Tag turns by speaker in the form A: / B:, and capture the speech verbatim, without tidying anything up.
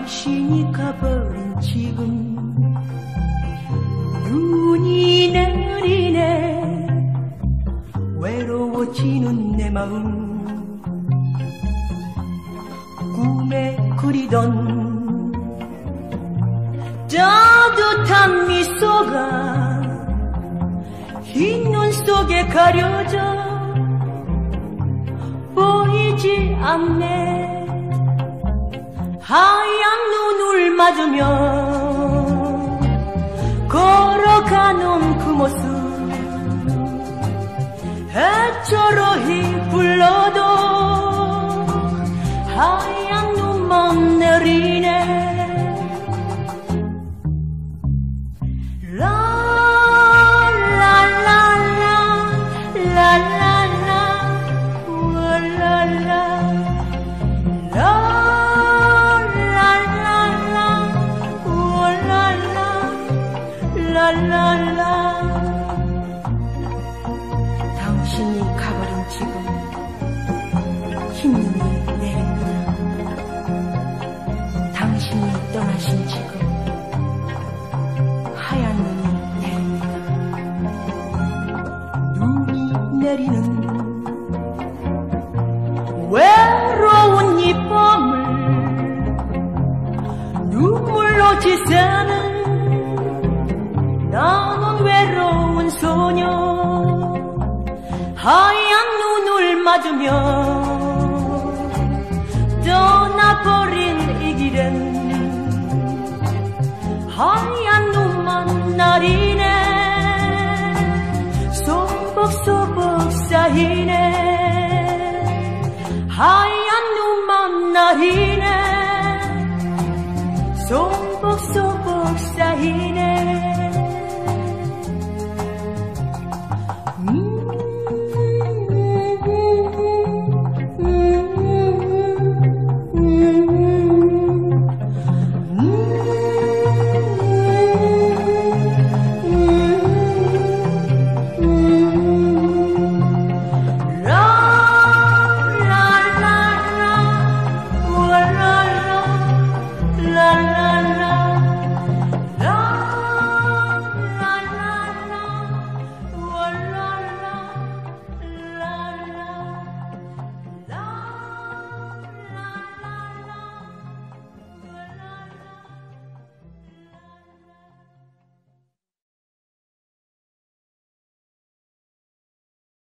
A: 당신이 가버린 지금 눈이 내리네. 외로워지는 내 마음 꿈에 그리던 따뜻한 미소가 흰 눈 속에 가려져 보이지 않네. 하얀 눈을 맞으며 걸어가는 그 모습 애처로이 불러도 하얀 눈만 내리네. 랄랄라. 당신이 가버린 지금 흰 눈이 내립니다. 당신이 떠나신 지금 하얀 눈이 내립니다. 눈이 내리는 외로운 이 밤을 눈물로 지새는 나는 외로운 소녀. 하얀 눈을 맞으며 떠나버린 이 길엔 하얀 눈만 나리네. 소복소복 쌓이네. 하얀 눈만 나리네. 소복소복 쌓이네.